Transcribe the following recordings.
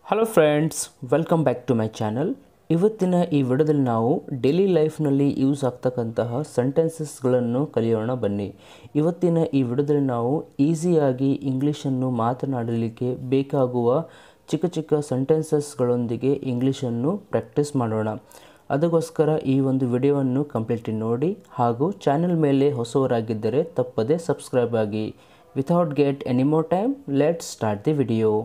Hello friends, welcome back to my channel. ಇವತ್ತಿನ ಈ ವಿಡಿಯೋದಲ್ಲಿ ನಾವು ಡೈಲಿ ಲೈಫ್ನಲ್ಲಿ ಯೂಸ್ ಆಗ್ತಕ್ಕಂತಹ ಸೆಂಟೆನ್ಸಸ್ಗಳನ್ನು ಕಲಿಯೋಣ ಬನ್ನಿ. ಇವತ್ತಿನ ಈ ವಿಡಿಯೋದಲ್ಲಿ ನಾವು ಈಸಿಯಾಗಿ ಇಂಗ್ಲೀಷನ್ನು ಮಾತನಾಡಲಿಕ್ಕೆ ಬೇಕಾಗುವ ಚಿಕ್ಕ ಚಿಕ್ಕ ಸೆಂಟೆನ್ಸಸ್ಗಳೊಂದಿಗೆ ಇಂಗ್ಲೀಷನ್ನು ಪ್ರಾಕ್ಟೀಸ್ ಮಾಡೋಣ. ಅದಕ್ಕೋಸ್ಕರ ಈ ಒಂದು ವಿಡಿಯೋವನ್ನು ಕಂಪ್ಲೀಟ್ಲಿ ನೋಡಿ ಹಾಗೂ ಚಾನಲ್ ಮೇಲೆ ಹೊಸವರಾಗಿದ್ದರೆ ತಪ್ಪದೆ ಸಬ್ಸ್ಕ್ರೈಬ್ ಆಗಿ. Without get any more time, let's start the video.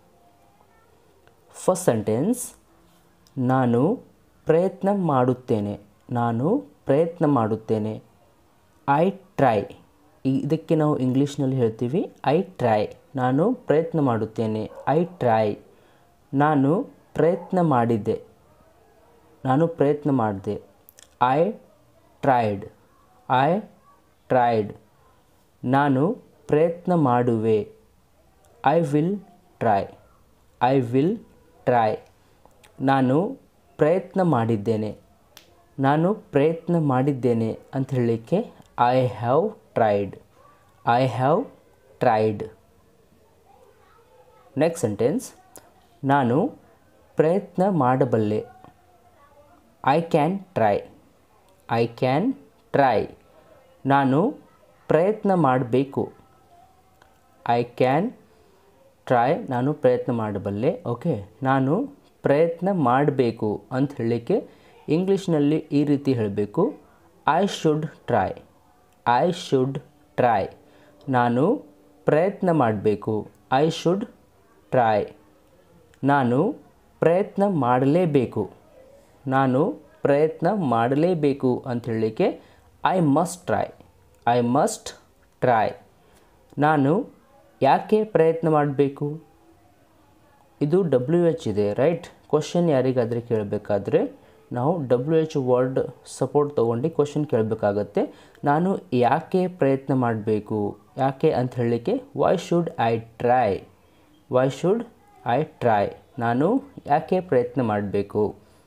First sentence, ನಾನು ಪ್ರಯತ್ನ ಮಾಡುತ್ತೇನೆ. ನಾನು ಪ್ರಯತ್ನ ಮಾಡುತ್ತೇನೆ. I try. ಇದಕ್ಕೆ ನಾವು ಇಂಗ್ಲೀಷ್ನಲ್ಲಿ ಹೇಳ್ತೀವಿ ಐ ಟ್ರೈ. ನಾನು ಪ್ರಯತ್ನ ಮಾಡುತ್ತೇನೆ. I try. ನಾನು ಪ್ರಯತ್ನ ಮಾಡಿದ್ದೆ. ನಾನು ಪ್ರಯತ್ನ ಮಾಡಿದೆ. I tried. I tried. ನಾನು ಪ್ರಯತ್ನ ಮಾಡುವೆ. I will try. I will try. ನಾನು ಪ್ರಯತ್ನ ಮಾಡಿದ್ದೇನೆ. ನಾನು ಪ್ರಯತ್ನ ಮಾಡಿದ್ದೇನೆ ಅಂತ ಹೇಳಲಿಕ್ಕೆ I have tried. I have tried. Next sentence, ನಾನು ಪ್ರಯತ್ನ ಮಾಡಬಲ್ಲೆ. I can try. I can try. ನಾನು ಪ್ರಯತ್ನ ಮಾಡಬೇಕು. I can try. ನಾನು ಪ್ರಯತ್ನ ಮಾಡಬಲ್ಲೆ. ಓಕೆ, ನಾನು ಪ್ರಯತ್ನ ಮಾಡಬೇಕು ಅಂತ ಹೇಳಲಿಕ್ಕೆ ಇಂಗ್ಲೀಷ್ನಲ್ಲಿ ಈ ರೀತಿ ಹೇಳಬೇಕು, I should try. I should try. ನಾನು ಪ್ರಯತ್ನ ಮಾಡಬೇಕು. I should try. ನಾನು ಪ್ರಯತ್ನ ಮಾಡಲೇಬೇಕು. ನಾನು ಪ್ರಯತ್ನ ಮಾಡಲೇಬೇಕು ಅಂತ ಹೇಳಲಿಕ್ಕೆ I must try. I must try. ನಾನು ಯಾಕೆ ಪ್ರಯತ್ನ ಮಾಡಬೇಕು? ಇದು WH ಇದೆ, ರೈಟ್? ಕ್ವಶನ್ ಯಾರಿಗಾದರೆ ಕೇಳಬೇಕಾದ್ರೆ ನಾವು WH ವರ್ಡ್ ಸಪೋರ್ಟ್ ತೊಗೊಂಡು ಕ್ವಶನ್ ಕೇಳಬೇಕಾಗತ್ತೆ. ನಾನು ಯಾಕೆ ಪ್ರಯತ್ನ ಮಾಡಬೇಕು? ಯಾಕೆ ಅಂತ ಹೇಳಲಿಕ್ಕೆ why should I try. Why should I try. ನಾನು ಯಾಕೆ ಪ್ರಯತ್ನ ಮಾಡಬೇಕು?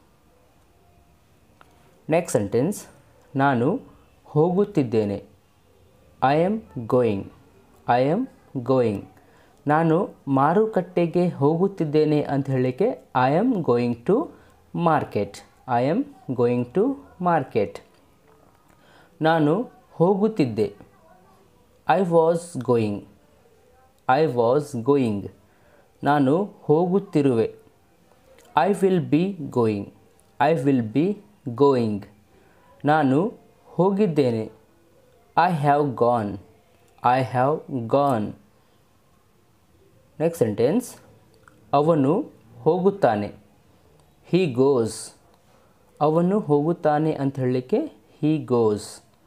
ನೆಕ್ಸ್ಟ್ ಸೆಂಟೆನ್ಸ್, ನಾನು ಹೋಗುತ್ತಿದ್ದೇನೆ. I am going. I am going. ನಾನು ಮಾರುಕಟ್ಟೆಗೆ ಹೋಗುತ್ತಿದ್ದೇನೆ ಅಂತ ಹೇಳಲಿಕ್ಕೆ I am going to market. I am going to market. ನಾನು ಹೋಗುತ್ತಿದ್ದೆ. I was going. I was going. ನಾನು ಹೋಗುತ್ತಿರುವೆ. I will be going. I will be going. ನಾನು ಹೋಗಿದ್ದೇನೆ. I have gone. I have gone. Next sentence, ಅವನು ಹೋಗುತ್ತಾನೆ. He goes. ಅವನು ಹೋಗುತ್ತಾನೆ ಅಂತ ಹೇಳಲಿಕ್ಕೆ ಹೀ ಗೋಸ್.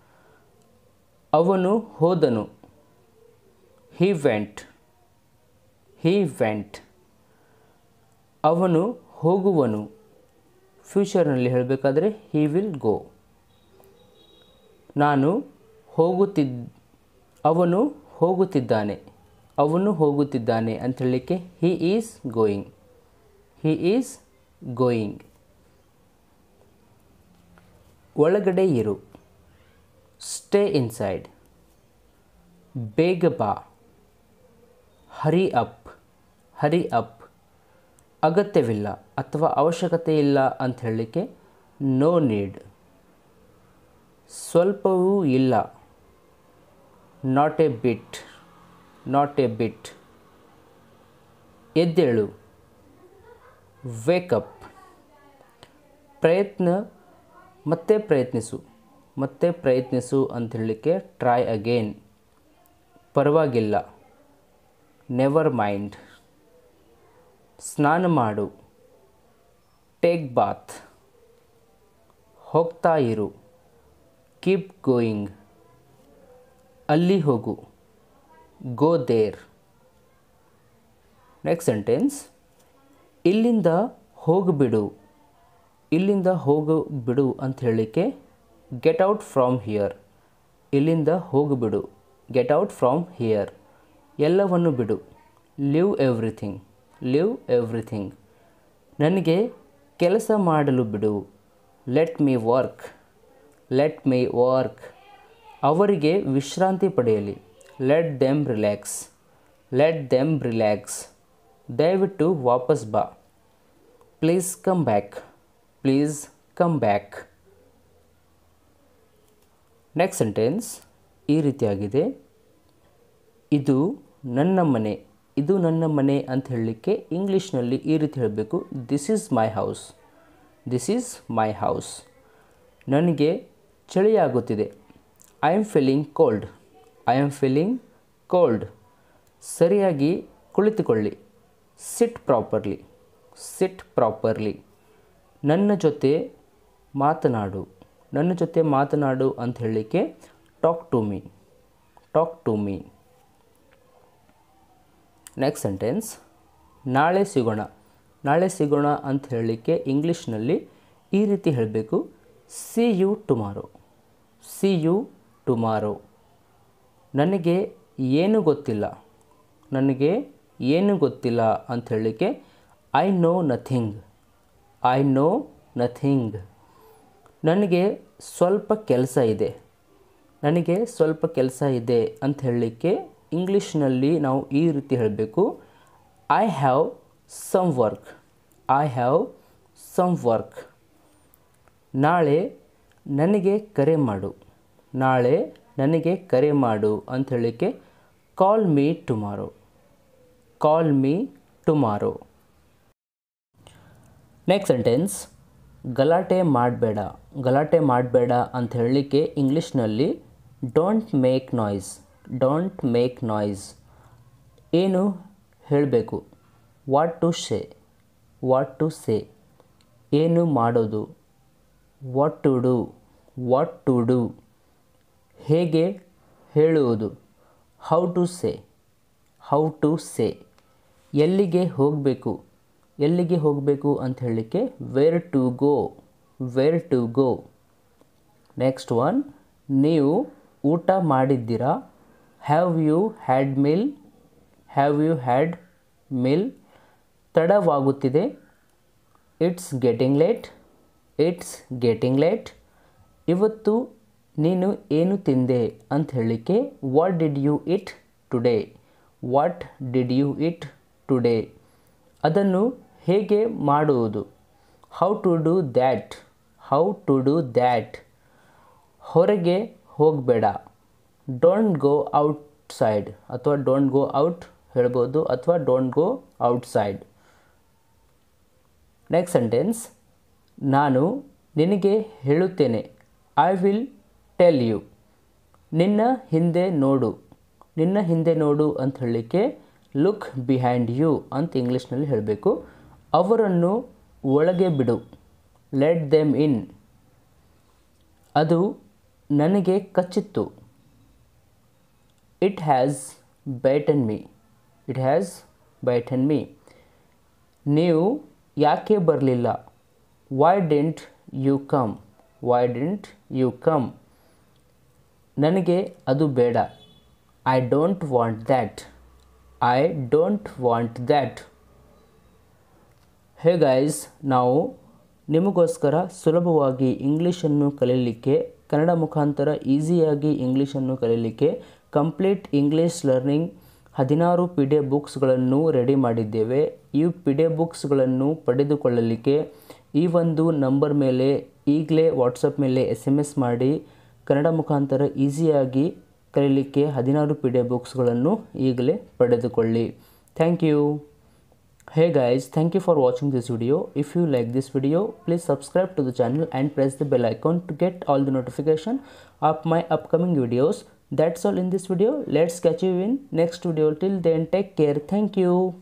ಅವನು ಹೋದನು. He went. He went. ಅವನು ಹೋಗುವನು. ಫ್ಯೂಚರ್ನಲ್ಲಿ ಹೇಳಬೇಕಾದ್ರೆ ಹೀ ವಿಲ್ ಗೋ. ಅವನು ಹೋಗುತ್ತಿದ್ದಾನೆ. ಅವನು ಹೋಗುತ್ತಿದ್ದಾನೆ ಅಂತ ಹೇಳಲಿಕ್ಕೆ he is going. He is going. ಒಳಗಡೆ ಇರು. Stay inside. ಬೇಗ ಬಾ. Hurry up. Hurry up. ಅಗತ್ಯವಿಲ್ಲ ಅಥವಾ ಅವಶ್ಯಕತೆ ಇಲ್ಲ ಅಂತ ಹೇಳಲಿಕ್ಕೆ ನೋ ನೀಡ್. ಸ್ವಲ್ಪವೂ ಇಲ್ಲ. Not a bit. Not a bit. ಎದ್ದೇಳು. ವೇಕಪ್. ಪ್ರಯತ್ನ ಮತ್ತೆ ಪ್ರಯತ್ನಿಸು. ಮತ್ತೆ ಪ್ರಯತ್ನಿಸು ಅಂತ ಹೇಳಲಿಕ್ಕೆ ಟ್ರೈ ಅಗೇನ್. ಪರವಾಗಿಲ್ಲ. Never mind. ಸ್ನಾನ ಮಾಡು. Take bath. ಹೋಗ್ತಾ ಇರು. Keep going. ಅಲ್ಲಿ ಹೋಗು. Go there. ನೆಕ್ಸ್ಟ್ ಸೆಂಟೆನ್ಸ್, ಇಲ್ಲಿಂದ ಹೋಗಿಬಿಡು. ಇಲ್ಲಿಂದ ಹೋಗಿಬಿಡು ಅಂತ ಹೇಳಲಿಕ್ಕೆ ಗೆಟ್ ಔಟ್ ಫ್ರಾಮ್ ಹಿಯರ್. ಇಲ್ಲಿಂದ ಹೋಗಿಬಿಡು. Get out from here. ಎಲ್ಲವನ್ನು ಬಿಡು. Leave everything. Leave everything. ನನಗೆ ಕೆಲಸ ಮಾಡಲು ಬಿಡು. Let me work. Let me work. ಅವರಿಗೆ ವಿಶ್ರಾಂತಿ ಪಡೆಯಲಿ. Let them relax. Let them relax. ದಯವಿಟ್ಟು ವಾಪಸ್ ಬಾ. Please come back. Please come back. Next sentence ಈ ರೀತಿಯಾಗಿದೆ. ಇದು ನನ್ನ ಮನೆ. ಇದು ನನ್ನ ಮನೆ ಅಂತ ಹೇಳಲಿಕ್ಕೆ ಇಂಗ್ಲೀಷ್ನಲ್ಲಿ ಈ ರೀತಿ ಹೇಳಬೇಕು. This is my house. This is my house. ನನಗೆ ಚಳಿಯಾಗುತ್ತಿದೆ. I am feeling cold. I am feeling cold. ಸರಿಯಾಗಿ ಕುಳಿತುಕೊಳ್ಳಿ. Sit properly. Sit properly. ನನ್ನ ಜೊತೆ ಮಾತನಾಡು. ನನ್ನ ಜೊತೆ ಮಾತನಾಡು ಅಂತ ಹೇಳಲಿಕ್ಕೆ talk to me. Talk to me. Next sentence ನಾಳೆ ಸಿಗೋಣ. ನಾಳೆ ಸಿಗೋಣ ಅಂತ ಹೇಳಲಿಕ್ಕೆ ಇಂಗ್ಲೀಷ್ನಲ್ಲಿ ಈ ರೀತಿ ಹೇಳಬೇಕು. See you tomorrow. See you tomorrow. ನನಗೆ ಏನು ಗೊತ್ತಿಲ್ಲ. ನನಗೆ ಏನು ಗೊತ್ತಿಲ್ಲ ಅಂತ ಹೇಳಲಿಕ್ಕೆ I know nothing. I know nothing. ನನಗೆ ಸ್ವಲ್ಪ ಕೆಲಸ ಇದೆ. ನನಗೆ ಸ್ವಲ್ಪ ಕೆಲಸ ಇದೆ ಅಂತ ಹೇಳಲಿಕ್ಕೆ ಇಂಗ್ಲೀಷ್ನಲ್ಲಿ ನಾವು ಈ ರೀತಿ ಹೇಳಬೇಕು. I have some work. I have some work. ನಾಳೆ ನನಗೆ ಕರೆ ಮಾಡು. ನಾಳೆ ನನಗೆ ಕರೆ ಮಾಡು ಅಂತ ಹೇಳಲಿಕ್ಕೆ call me tomorrow. Call me tomorrow. Next sentence ಗಲಾಟೆ ಮಾಡಬೇಡ. ಗಲಾಟೆ ಮಾಡಬೇಡ ಅಂತ ಹೇಳಲಿಕ್ಕೆ ಇಂಗ್ಲೀಷ್ನಲ್ಲಿ don't make noise. Don't make noise. ಏನು ಹೇಳಬೇಕು. What to say. What to say. ಏನು ಮಾಡೋದು. What to do. What to do. ಹೇಗೆ ಹೇಳುವುದು. How to say. How to say. ಎಲ್ಲಿಗೆ ಹೋಗಬೇಕು. ಎಲ್ಲಿಗೆ ಹೋಗಬೇಕು ಅಂತ ಹೇಳಲಿಕ್ಕೆ where to go. Where to go. Next one ನೀವು ಊಟ ಮಾಡಿದ್ದೀರಾ. Have you had meal. Have you had meal. ತಡವಾಗುತ್ತಿದೆ. It's getting late. It's getting late. ಇವತ್ತು ನೀನು ಏನು ತಿಂದೆ ಅಂತ ಹೇಳಲಿಕ್ಕೆ what did you eat today. What did you eat today. ಅದನ್ನು ಹೇಗೆ ಮಾಡುವುದು. How to do that. How to do that. ಹೊರಗೆ ಹೋಗಬೇಡ. ಡೋಂಟ್ ಗೋ ಔಟ್ಸೈಡ್ ಅಥವಾ ಡೋಂಟ್ ಗೋ ಔಟ್ ಹೇಳ್ಬೋದು ಅಥವಾ don't go outside. Next sentence ನಾನು ನಿನಗೆ ಹೇಳುತ್ತೇನೆ. I will tell you. ನಿನ್ನ ಹಿಂದೆ ನೋಡು. ನಿನ್ನ ಹಿಂದೆ ನೋಡು ಅಂತ ಹೇಳಲಿಕ್ಕೆ ಲುಕ್ ಬಿಹೈಂಡ್ ಯು ಅಂತ ಇಂಗ್ಲೀಷ್ನಲ್ಲಿ ಹೇಳಬೇಕು. ಅವರನ್ನು ಒಳಗೆ ಬಿಡು. Let them in. ಅದು ನನಗೆ ಕಚ್ಚಿತ್ತು. It has bitten me. It has bitten me. ನೀವು ಯಾಕೆ ಬರಲಿಲ್ಲ. Why didn't you come. Why didn't you come. ನನಗೆ ಅದು ಬೇಡ. I don't want that. I don't want that. Hey guys, ನಾವು ನಿಮಗೋಸ್ಕರ ಸುಲಭವಾಗಿ ಇಂಗ್ಲೀಷನ್ನು ಕಲೀಲಿಕ್ಕೆ, ಕನ್ನಡ ಮುಖಾಂತರ ಈಸಿಯಾಗಿ ಇಂಗ್ಲೀಷನ್ನು ಕಲೀಲಿಕ್ಕೆ ಕಂಪ್ಲೀಟ್ ಇಂಗ್ಲೀಷ್ ಲರ್ನಿಂಗ್ 16 PDF ಬುಕ್ಸ್ಗಳನ್ನು ರೆಡಿ ಮಾಡಿದ್ದೇವೆ. ಈ PDF ಬುಕ್ಸ್ಗಳನ್ನು ಪಡೆದುಕೊಳ್ಳಲಿಕ್ಕೆ ಈ ಒಂದು ನಂಬರ್ ಮೇಲೆ ಈಗಲೇ ವಾಟ್ಸಪ್ ಮೇಲೆ SMS ಮಾಡಿ ಕನ್ನಡ ಮುಖಾಂತರ ಈಸಿಯಾಗಿ ಕಲೀಲಿಕ್ಕೆ 16 PDF ಬುಕ್ಸ್ಗಳನ್ನು ಈಗಲೇ ಪಡೆದುಕೊಳ್ಳಿ. Thank you. Hey guys, thank you for watching this video. If you like this video, please subscribe to the channel and press the bell icon to get all the notification of my upcoming videos. That's all in this video. Let's catch you in next video. Till then, take care. Thank you.